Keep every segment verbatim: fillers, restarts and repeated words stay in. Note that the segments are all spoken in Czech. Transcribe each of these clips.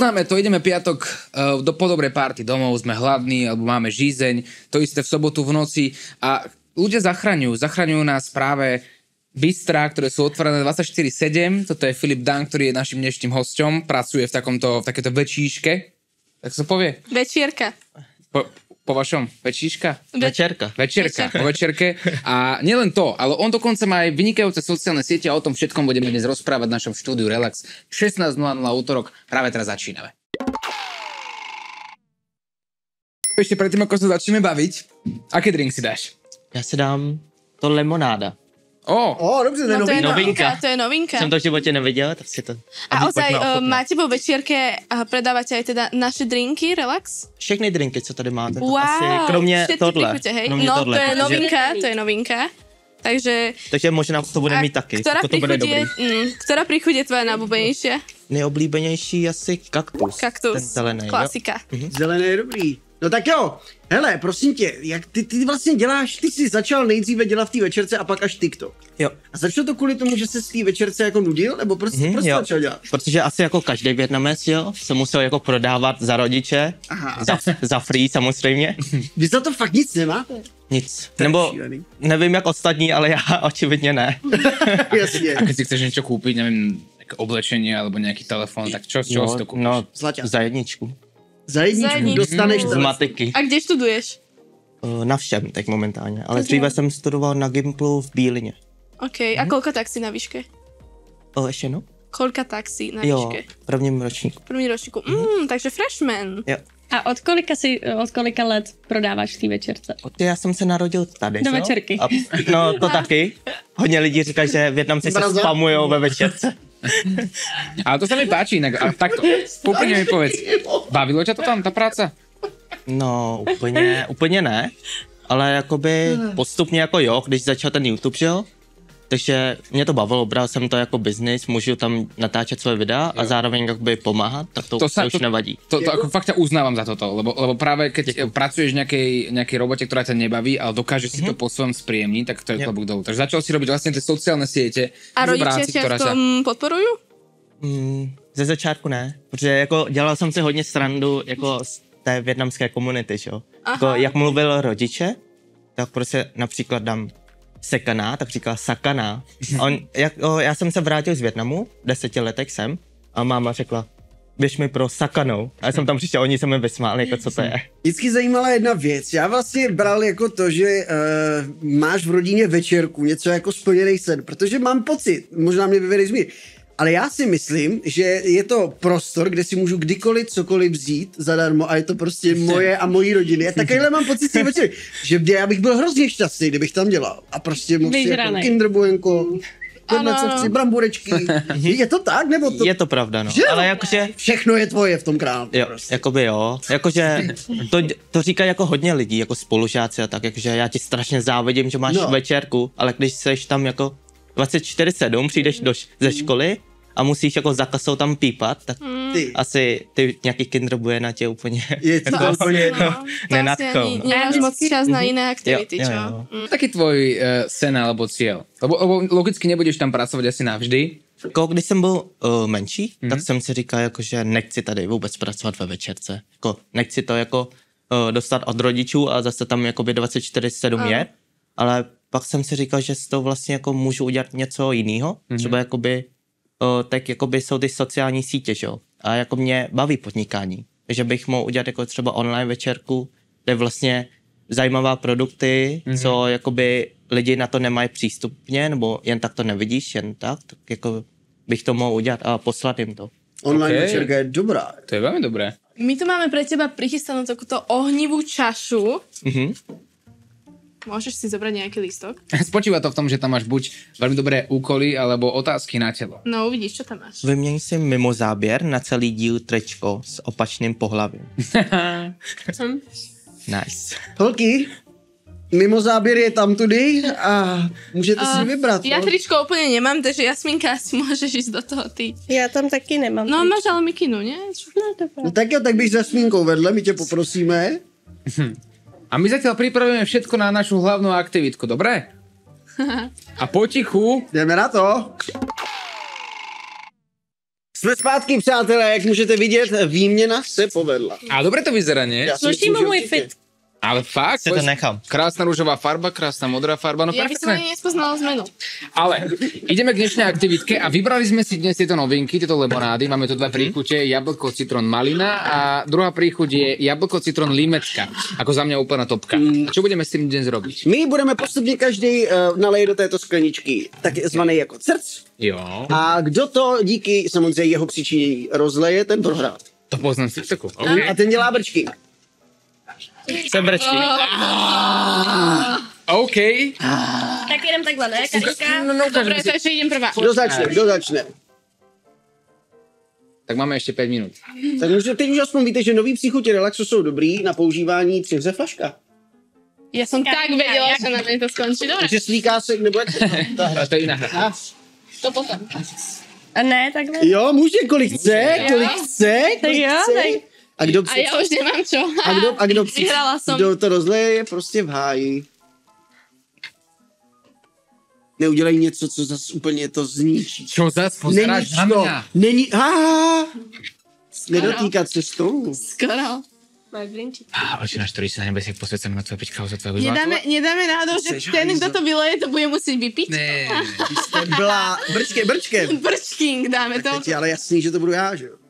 poznáme to, ideme piatok uh, do po dobrej party domov, sme hladní, alebo máme žízeň, to isté v sobotu v noci a ľudia zachraňujú, zachraňujú nás práve bistrá, ktoré sú otvorené dvadsaťštyri sedem, toto je Filip Dan, ktorý je našim dnešným hosťom, pracuje v takomto, v takéto večíške, tak sa povie? Večierka. Po, po vašom? Večíška? Večerka. Večerka, po večerke. A nielen to, ale on dokonca má aj vynikajúce sociálne siete a o tom všetkom budeme dnes rozprávať v našom štúdiu Relax. šestnásť nula nula útorok, práve teraz začíname. Ešte predtým, ako sa začneme baviť, aké drink si dáš? Já si dám to lemonáda. Oh. oh, dobře, to je no, to je novinka. novinka. To je novinka. Jsem to v životě neviděl, tak si to... A ozaj, uh, máte vo večierke a predávate aj teda naše drinky, Relax? Všechny drinky, co tady máte, Wow, asi kromě tohle. Prikute, hej? Kromě no, tohle, to je protože, novinka, to je novinka. Takže... Takže možná to bude mít taky, Ktorá to bude dobrý. Mm, ktorá príchuť je tvoja najobľúbenejšia? Nejoblíbenější asi kaktus. Kaktus, ten zelený, klasika. Jo? Mhm. Zelený je dobrý. No tak jo, hele, prosím tě, jak ty, ty vlastně děláš, ty jsi začal nejdříve dělat v té večerce a pak až TikTok. Jo. A začalo to kvůli tomu, že se z té večerce jako nudil, nebo prostě, Mhm, prostě jo. začal dělat? Protože asi jako každý Vietnamec, jo, se musel jako prodávat za rodiče, Aha. za, za free samozřejmě. Vy za to fakt nic nemáte? Nic. To je Nebo šílený. nevím jak ostatní, ale já očividně ne. Jasně. A keď si chceš niečo kúpiť, neviem, nejaké oblečenie alebo nejaký telefón, tak čo, z čoho si to kúpiš? no, Zlaťa. za jedničku. Za jedničku, Za jedničku. dostaneš Z to. matiky. A kde študuješ? Uh, Na všem teď momentálně, ale dříve jsem studoval na Gimplu v Bílině. OK, a koľko taxí na výške? O, ještě no? Koľka taxí na Jo, výške? v prvním ročníku. První ročníku. Mm, takže freshman. Jo. A od kolika, si, od kolika let prodáváš v té večerce? Od já jsem se narodil tady, Do jo? večerky. A, no to taky. Hodně lidí říká, že Vietnamci se Braza. spamujou ve večerce. Ale to sa mi páči inak. A takto, úplne mi povedz, bavilo ťa to tam, tá práca? No úplně, úplně ne. Ale jakoby postupně jako jo, když začal ten YouTube, že jo? Takže mě to bavilo, bral jsem to jako business, můžu tam natáčet svoje videa a zároveň jakoby pomáhat, tak to, To to, sa- to už to- nevadí. To, to ako fakt ťa uznávam za toto, lebo, lebo práve keď Děkuji. pracuješ v nejakej, nejakej robote, ktorá ťa nebaví, ale dokážeš si to po svojom spríjemniť, tak to je Jo. klobúk dolu. Takže začal si robiť vlastne tie sociálne siete A v rodičia práci, ťa ktorá v tom podporujú? Mm, ze začátku ne, protože jako dělal jsem si hodně srandu jako z té vietnamské komunity, že jo. Jako, jak mluvil rodiče, tak prostě například dám sekaná, tak říkal sakana. A on, jak, o, já jsem se vrátil z Vietnamu, deseti letech jsem, a máma řekla, běž mi pro sakanou. A já jsem tam přišel, oni se mi vysmáli, jako co to je. Vždycky zajímala jedna věc. Já vlastně bral jako to, že uh, máš v rodině večerku, něco jako splněný sen, protože mám pocit, možná mě vyvedeš zmír, ale já si myslím, že je to prostor, kde si můžu kdykoliv cokoliv vzít zadarmo a je to prostě moje a mojí rodiny. A takovýhle mám pocit si večer, že já bych byl hrozně šťastný, kdybych tam dělal. A prostě mohl si jako Vyžranej. kinderbuenko, Ano, ano. si bramburečky. Je to tak, nebo to? Je to pravda, no. Že jo? Ale jakože, Všechno je tvoje v tom krámu. jo, Prostě. jakoby jo, jakože to, to říkají jako hodně lidí, jako spolužáci a tak, jakože já ti strašně závidím, že máš No. večerku, ale když seš tam jako dvacet čtyři sedm, přijdeš do, ze školy a musíš jako za kasou tam pípat, tak Ty. asi ty nějaký kinderbuje na tě úplně Je to jako úplně... No, nenadchou. ani nemáš moc čas na iné aktivity, Jo, jo, čo? jo. Mm. Taký tvoj uh, sen alebo cieľ? Lebo, lebo logicky nebudeš tam pracovať asi navždy. Jako když jsem byl uh, menší, mm-hmm. tak jsem si říkal, jako, že nechci tady vůbec pracovat ve večerce. Jako, nechci to jako uh, dostat od rodičů a zase tam jakoby dvacet čtyři sedm je, ale pak jsem si říkal, že z toho vlastně jako můžu udělat něco jiného. Mm-hmm. Třeba jakoby, uh, tak jakoby jsou ty sociální sítě, že jo. A jako mě baví podnikání. že bych mohl udělat jako třeba online večerku, kde vlastně zajímavá produkty, mm-hmm. co jakoby lidi na to nemají přístupně, nebo jen tak to nevidíš, jen tak, tak jako bych to mohl udělat a poslat jim to. Online Okay. večerka je dobrá. To je veľmi dobré. My tu máme pre teba prichystanú takúto ohnivú čašu. Mhm. Môžeš si zobrať nejaký lístok? Spočíva to v tom, že tam máš buď veľmi dobré úkoly, alebo otázky na telo. No uvidíš, čo tam máš. Vyměň si mimo záběr na celý díl tričko s opačným pohlavím. Nice. Holky, mimo záběr je tam tudy a můžete si vybrat. Ja no. tričko úplne nemám, takže Jasminka, asi môžeš ísť do toho ty. Já tam taky nemám. No máš ale mikinu, nie? No, dobrá. No tak jo, tak běž za Jasmínkou vedle, my tě poprosíme. A my zatiaľ pripravujeme všetko na našu hlavnú aktivitku, dobre? A potichu Jdeme na to. Jsme zpátky, přátelé, jak můžete vidět, výměna se povedla. A dobre to vyzerá, nie? Já si Sluší myslím, mu že můj určitě. fit. Ale fakt, Si to nechám. krásna rúžová farba, krásna modrá farba, no Ja by som perfektné. ani nespoznala zmenu. Ale ideme k dnešnej aktivitke a vybrali sme si dnes tieto novinky, tieto limonády. Máme tu dve príchute, jablko, citrón, malina a druhá príchuť je jablko, citrón, limecka. Ako za mňa úplná topka. A čo budeme s tým dnes robiť? My budeme postupně každý uh, naleje do této skleničky takzvaný jako crc. Jo, A kdo to díky samozřejmě jeho přičinění rozleje, ten prohrál. to poznám z TikToku. A ten dělá brčky. Jsem brečky. OK. Tak jedem takhle, ne, Karinka? No, no, Dobre, takže idem prvá. Kdo začne, kdo začne? Tak máme ešte päť minút. Tak už, teď už aspoň víte, že nový psychutě relaxu jsou dobrý na používání při hře flaška. Ja som tak Karinka, vedela, jak- že na mňa to skončí. Dobre, Takže slíká se, nebo jak se ta hra? A to je iná hra. to potom. A ne, takhle. Jo, může, kolik chce, kolik chce, kolik jo, chce. tak- A kdo, A ja už nemám čo. a kdo, a kdo, Vyhrala som. kdo to rozleje, je prostě v háji. Neudělej něco, co zase úplně to zničí. Čo zas Není pozeráš na to, mňa? není, ha, nedotýkat se stolu. Skoro. Máš drinčík. Á, oči náš, ktorý sa nebude si posvedcem na tvoje pička za tvoje Nedáme, nedáme náhodou, že Chceš ten, hajzl? kto to vyleje, to bude musieť vypiť? Ne. Jste byla brčkem, brčkem. Brčking dáme to. Teď je ale jasný, že to budu já, že jo?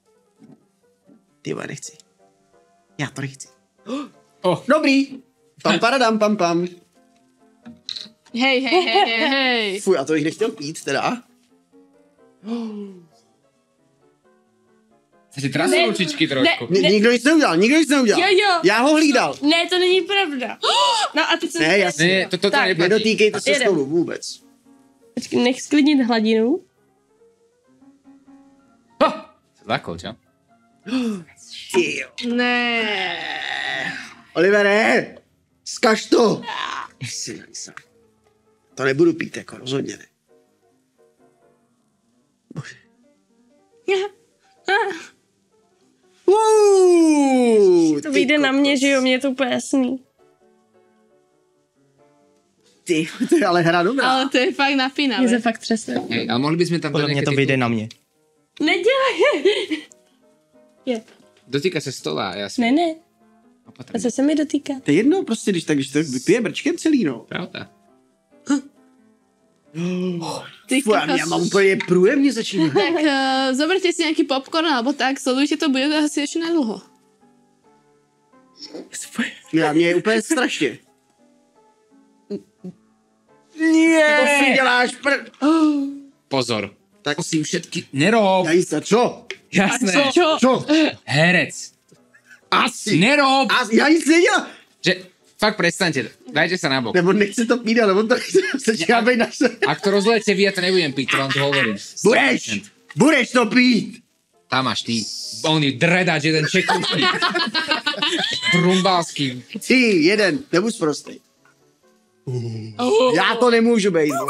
Ty vole, nechci. Já to nechci. Oh. Dobrý. Pam paradam, pam pam. Hej, hej, hej, hej, hej. Fuj, a to bych nechtěl pít teda. Sa ti trasú ručičky trošku. Ni- nikdo nic neudělal, nikdo nic neudělal. Jo, jo. Já ho hlídal. Ne, to není pravda. No a teď jsem... Ne, jasně. Ne, to, to, to Tak, neplatí. Nedotýkejte se Jedem. stolu vůbec. Počkej, nech sklidnit hladinu. Oh, zlakol, čo? Ty jo. Ne. Olivere, zkaž to. Asi nejsem. To nebudu pít, jako rozhodně ne. Uuu, To ty vyjde na kokos. mě, že jo, mě je to úplně jasný. Ty, to je ale hra dobrá. Ale to je fakt Mě se napínavé. fakt třese. Hej, ale mohli by sme tam Podle dať mě nejaké to tieto- vyjde na mě. Nedělej. Je. Dotýka sa stola, ja si Ne, ne. A opatrne. co se mi dotýká? To je jedno, prostě, když tak, když to vypije brčkem celý, no. Pravda. Ty Fuj, já mám úplně průjemně začíná. Tak uh, zoberte si nejaký popcorn alebo tak, sledujte to, bude to asi ešte na dlho. Já mě je úplně strašně. Nie. To si děláš pr... Pozor. Tak Prosím všetky, nerob. já jistě, čo? Jasné. Čo? Čo? Herec. Asi. Nerob. A já nic nedělám. Že, fakt prestaňte, dajte sa na bok. Nebo nechce to pít, ale on to chce, začíná být na sebe. Ak to rozlejete vy, ja to nebudem piť, to vám to hovorím. Budeš, budeš to pít. Tam máš ty, oný dredač, jeden čekúčky. Brumbalský. Ty, jeden, nebuď prostý. Já to nemůžu být. vole.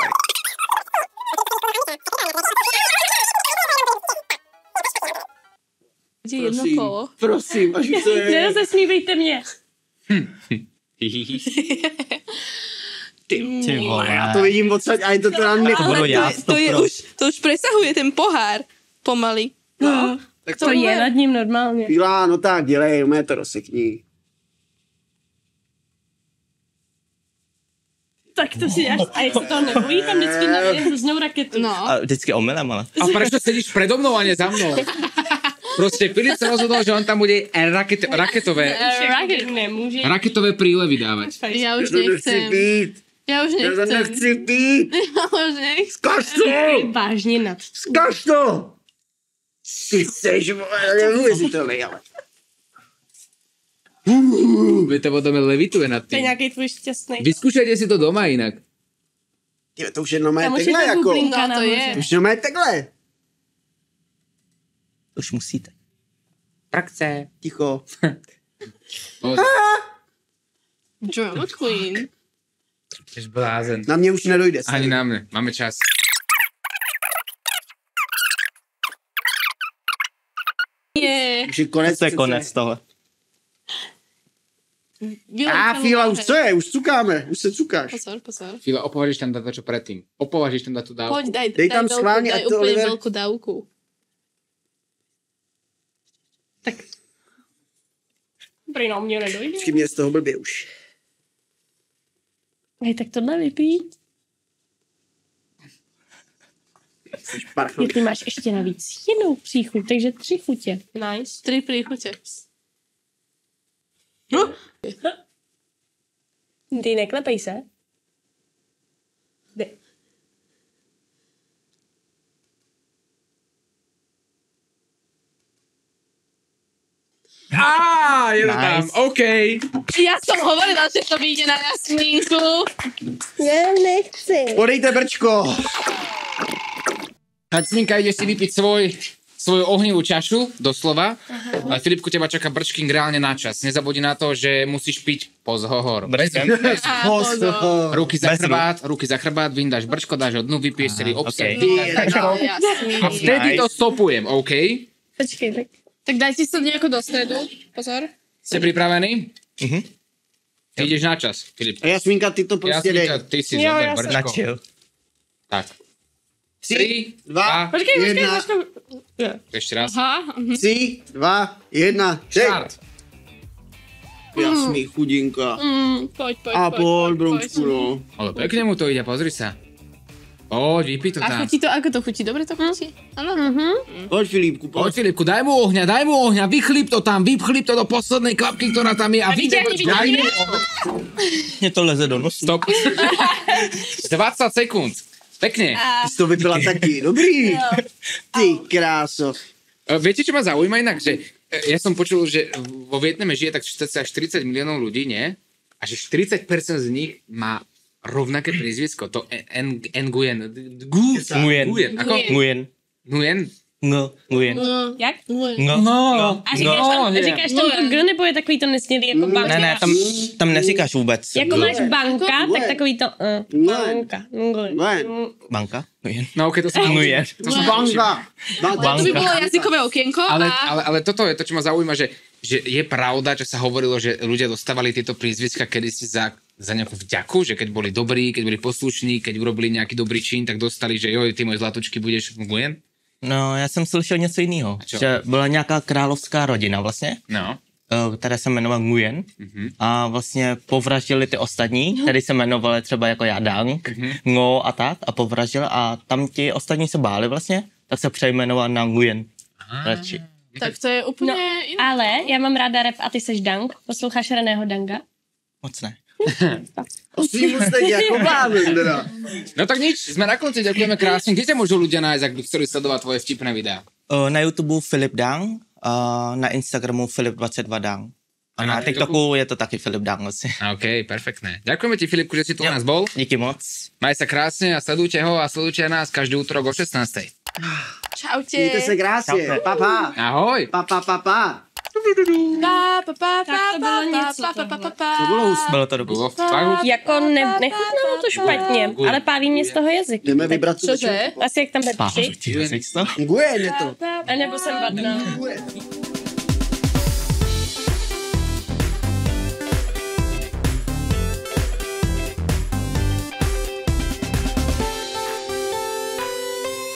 Bude jedno Prosím, kolo. prosím, až už to je. Nerozesmívejte mě. Ty vole. Já to vidím odsaď, a je to teda ne... budu Ale já, to, je- to, je stopro. už, to už presahuje ten pohár pomaly. No, Tak to je nad ním normálně. Pílá, no tak, dělej, umé to rozsekni. Tak to si až... A jestli to nebojí, tam vždycky nabije hroznou raketu. No. A vždycky omylem, ale. A prečo sedíš predo mnou a nie za mnou? Proste Filip sa rozhodol, že on tam bude raket, raketové, Raket nemůže. raketové prílevy dávať. Ja už Já to nechci nechcem. pít. Ja už Já to nechcem. nechci pít. Ja už nechcem. Zkaž to. Vážně nad. Zkaž to. Ty seš, vole, neuvěřitelný, ale. Veď to potom levituje nad To je tým. nějaký tvůj šťastný. Vyskúšajte si to doma inak. Ty, to už jenom má Tam už je takhle, ta jako. bublinka No, to je. nahoře. To už jenom má takhle. Už musíte. Praxe. Ticho. Drama Queen. Ješ blázen. Na mě už nedojde. Ani na mne. Máme čas. Je. Už je konec. To je přece. konec toho. A Fíla, už co je? Už cukáme. Už se cukáš. Pozor, pozor. Fila, opovažíš tam dať to, čo predtým. Opovažíš tam dať tú dávku. Poď, daj, Dej tam veľkú, schválne, daj a to úplne Oliver- veľkú dávku. Tak. Prý na mě nedojde. Vždycky mě z toho blbě už. Hej, tak tohle vypij. Ty máš ještě navíc jinou příchuť, takže tři chutě. Nice. Tri príchute. Ty neklepej se. Ne. Á, je to tam, Nice. OK. Ja som hovorila, že to vyjde na Jasmínku. Já nechci. Podejte brčko. Jasminka, ideš si vypiť svoj, svoju ohnivú čašu, doslova. A Filipku, teba čaká brčking reálne na čas. Nezabudni na to, že musíš piť pozhohor. Bez, bez, Á, pozor. ruky za Bez chrbát, ruky za chrbát, vyndáš brčko, dáš ho dnu, vypiješ celý obsah. ok. vydáš brčko. Jasmín. A vtedy to stopujem, OK? Počkej, tak. Tak dajte sa nejako do stredu. Pozor. Ste pripravení? Mhm. Ty ideš na čas, Filip. A Jasmínka, ty to prostě dej. Jasminka, ty si Jo, zober ja sa- brčko. Na chill. Tak. Tři, Tři, dva, dva, Počkej, počkej, jedna, počkej. Ešte raz. Aha. mhm. tři, dva, jedna, tři. Štart. Jasmí, chudinka. Mm, poď, poď, A poď, pol, poď, broučku, poď. no. Ale pekne mu to ide, pozri sa. Poď, vypij to A tam. chutí to, ako to chutí? Dobre to chutí? Áno. Pojď, Filipku, Poď pojď. Filipku, daj mu ohňa, daj mu ohňa, vychlip to tam, vychlip to do poslednej kvapky, ktorá tam je a vyjde. vyťahni, Daj mu Mně to leze do nosu. Stop. dvadsať sekúnd. Pekne. Ty jsi to vypila taky, dobrý. Ty kráso. E, Viete, čo ma zaujíma inak? Že e, ja som počul, že vo Vietname žije tak štyridsať miliónov ľudí, nie? A že štyridsať percent z nich má rovnaké prízvisko. To En- Nguyen. Gu- Nguyen. Nguyen. Ako? Nguyen. Nguyen? Ngo. Nguyen. Jak? Ngo. No. A říkáš tam, nie. říkáš tam to G, nebo je takový to nesmělý jako banka? Ne, ne, tam, tam neříkáš vůbec. Jako máš banka, Ngo. tak takový to uh, Ngo. banka. Ngo. Ne. Banka? Nguyen. No, ok, to som Nguyen. To som naučil. Banka. To by bolo jazykové okienko Ale, a... ale, ale toto je to, čo ma zaujíma, že, že je pravda, čo sa hovorilo, že ľudia dostávali tieto prízviska kedysi za, za nejakú vďaku, že keď boli dobrí, keď boli poslušní, keď urobili nejaký dobrý čin, tak dostali, že joj, ty moje zlatučky budeš Nguyen. No, já jsem slyšel něco jiného. čo? Že byla nějaká královská rodina vlastně, No. eh, která se jmenovala Nguyen. Mhm. A vlastně povraždili ty ostatní, který se jmenovali třeba jako Jadang, Ngo a tak, a povraždili a tam ti ostatní se báli vlastně, tak se přejmenoval na Nguyen. Radši. Tak to je úplne No, iné. ale já mám ráda rap a ty seš Dang. Posloucháš Reného Danga? Moc ne. Musím moc teď jako blázem teda. No tak nič, sme na konci, ďakujeme krásne. Kde ťa môžu ľudia nájsť, ak by chceli sledovať tvoje vtipné videá? Eh, Na YouTube Filip Dang, a na Instagramu Filip dvacet dva Dang. A na na TikToku je to taky Filip Dang vlastně. OK, perfektné. Ďakujeme ti, Filipku, že si tu u nás bol. Díky moc. Maj sa krásne a sledujte ho a sledujte nás každý útorok o šestnástej. Čaute. Mějte se krásně. Pa, pa. Ahoj. Pa, pa, pa, pa. Pa, pa, pa, Tak to pa, bylo pa, něco pa, pa, pa, pa, pa. To bylo hustý. Bylo to dobré. Bylo fakt. Jako ne, nechutnalo to špatně, ale pálí mě z toho jazyk. Jdeme vybrat tu Cože? večerku. Asi jak tam Petři. Pár, Nguyen je to. A nebo jsem vadná. Nguyen.